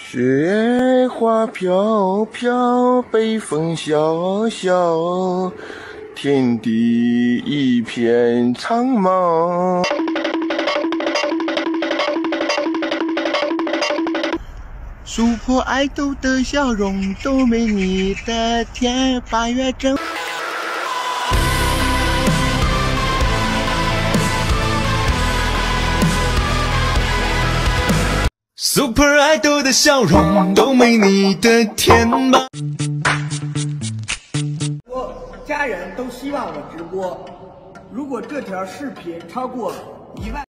雪花飘飘，北风萧萧，天地一片苍茫。 super爱豆的笑容都没你的甜，8月正。Super 爱豆的笑容都没你的甜吧。 我家人都希望我直播，如果这条视频超过1万。